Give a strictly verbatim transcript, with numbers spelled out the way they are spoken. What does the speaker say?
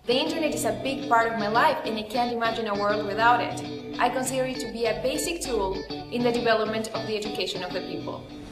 The internet is a big part of my life and I can't imagine a world without it. I consider it to be a basic tool in the development of the education of the people.